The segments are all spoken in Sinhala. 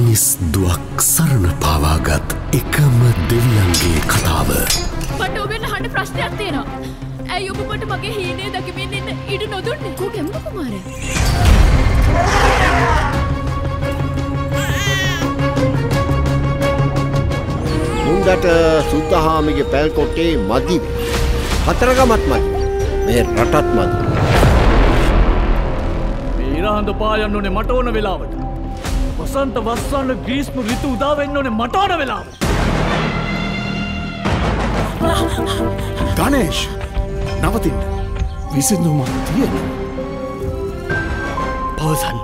මිනිස් දුවක් සරණ පාවාගත් එකම දෙවියන්ගේ කතාව. මට ඔබෙන් අහන්න ප්‍රශ්නයක් තියෙනවා. ඇයි ඔබ මට මගේ හීනේ දකිමින් ඉන්න ඉඩ නොදුන්නේ? කෝ ගැමුණු කුමාරයා. මුන්දට සුද්දහාමිගේ පැල් කොටේ මදි. කතරගමත් මදි. මේ රටත් මදි. මේ ඉරහඳ පායන්න ඕනේ මට ඕන වෙලාවට. වසන්ත වස්සාන ග්‍රීස්ම ඍතු උදා වෙන්න ඕනේ මට ඕන වෙලාවට. ගණේෂ් නවතින්න. විසඳුමක් තියෙනවා. පවසන්න.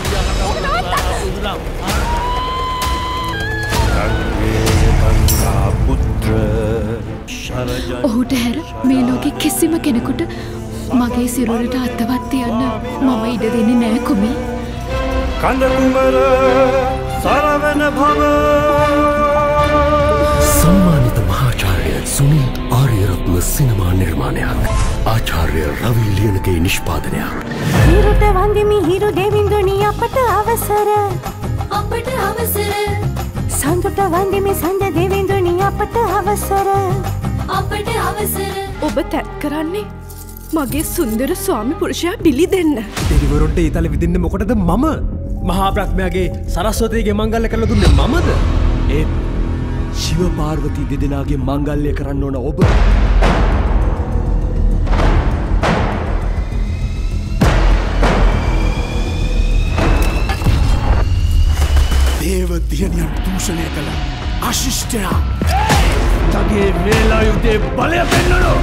ඔහුට හැර මේ ලෝකෙ කිසිම කෙනෙකුට මගේ සිරුරට අත්වත් තියන්න මම ඉඩ දෙන්නේ නෑ කුමේ. කඳ කුමර සරවන භව. සම්මානිත මහාචාර්ය සුනිල් ආර්යරත්න සිනමා නිර්මාණයක්. ආචාර්ය රවි ලියනගේ නිෂ්පාදනයක්. හිරුට වන්දිමි හිරු දෙවිඳුනි අපට අවසර. අපට අවසර. සඳුට වන්දිමි සඳ දෙවිඳුනි අපට අවසර. අපට අවසර. ඔබ තැත් කරන්නේ මගේ සුන්දර ස්වාමි පුරුෂයා බිලි දෙන්න. දෙවිවරුන්ට ඊතල විදින්න මොකටද මම? මහා බ්‍රහ්මයාගේ සරස්වතීගේ මංගල්‍ය කරලා දුන්නේ මමද? ඒත් ශිව පාර්වතී දෙදෙනාගේ මංගල්‍ය කරන්න ඕන ඔබ. දේව දියණියන් දූෂණය කළ අශිෂ්ටයා තගේ වේලා යුද්ධේ බලය පෙන්නනෝ.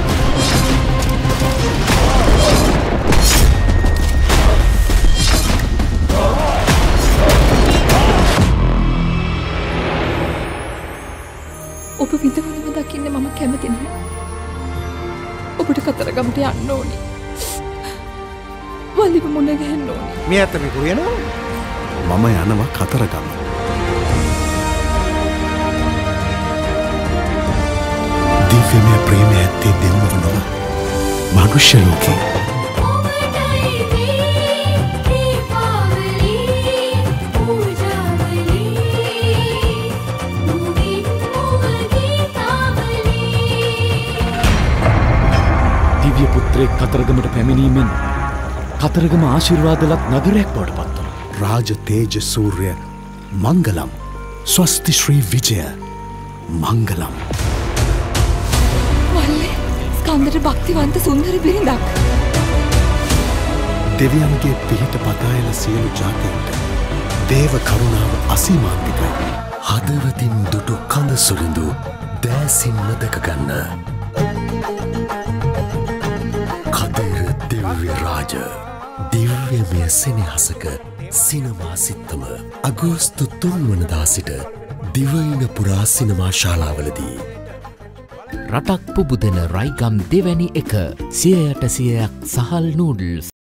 ඔබ විඳවනව දකින්න මම කැමති නැහැ. ඔබට කතරගමට යන්න ඕනේ. වලිව මුණ ගැහෙන්න ඕනේ. මේ ඇත්ත මේ කුරියනවා. මම යනවා කතරගම. දිව්‍යමය ප්‍රේමය ඇත්තේ දෙන්නව නොව මනුෂ්‍ය ලෝකේ. දිව්‍ය පුත්‍රයෙක් කතරගමට පැමිණීමෙන් කතරගම ආශිර්වාදලත් නගරයක් බවට පත් වුණා. රාජ තේජ සූර්ය මංගලම් ස්වස්ති ශ්‍රී විජය මංගලම්. වල්ලේ ස්කන්දට භක්තිවන්ත සුන්දර බිරිඳක්. දෙවියන්ගේ පිහිට පතායන සියලු ජාතීන්ට දේව කරුණාව අසීමාන්තිකයි. හදවතින් දුටු කඳ සුළිඳු දෑසින්ම දැකගන්න. කදිර දිව්‍යරාජ දිව්‍යමය සෙනෙහසක සිනමා සිත්තම අගෝස්තු 3 වනදා සිට දිවයින පුරා සිනමා ශාලාවලදී. රටක් පුබුදෙන රයිගම් දෙවැනි එක 100% සහල් නූඩල්ස්.